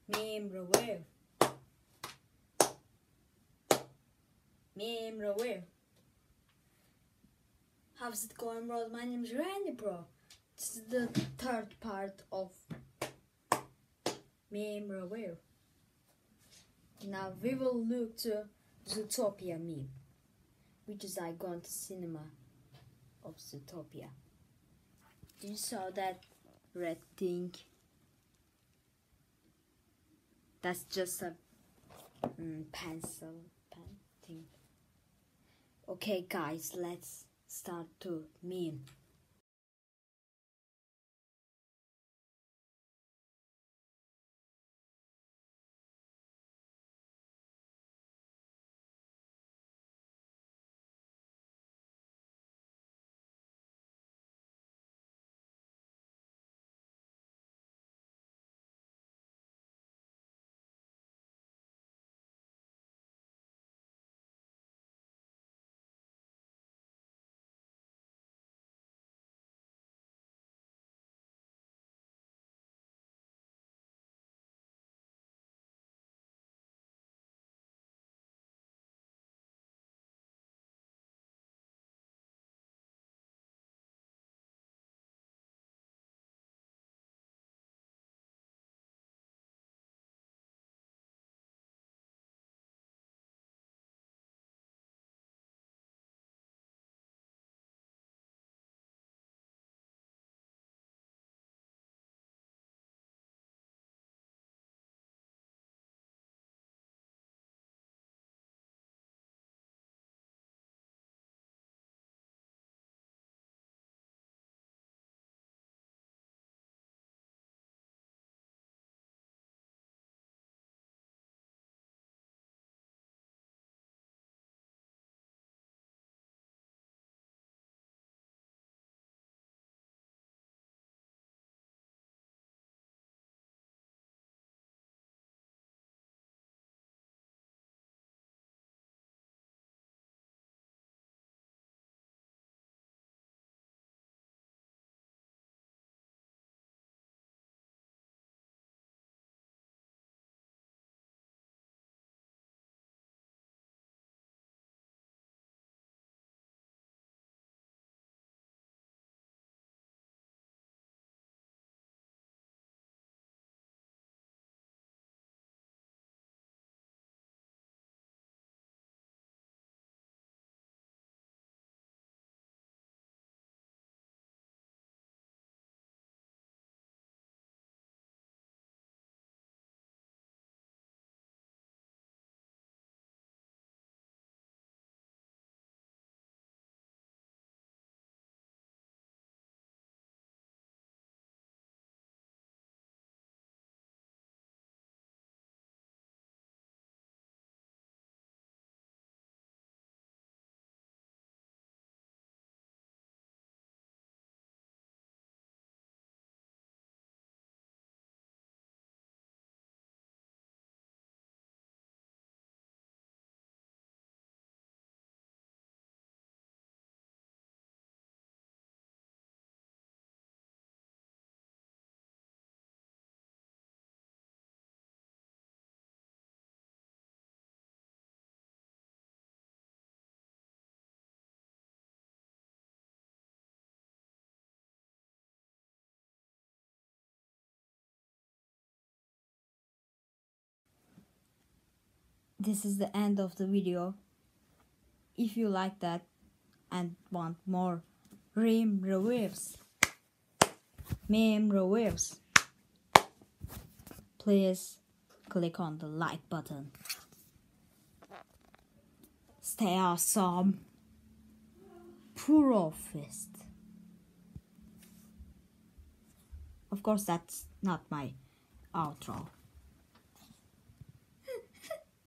Memreware. Memreware. How's it going, bro? My name is Randy, bro. This is the third part of Memreware. Now we will look to Zootopia meme, which is I gone to cinema of Zootopia. You saw that red thing? That's just a pencil pen thing. Okay guys, let's start to meme. This is the end of the video. If you like that and want more Memrewares, please click on the like button. Stay awesome. Puro fist. Of course, that's not my outro.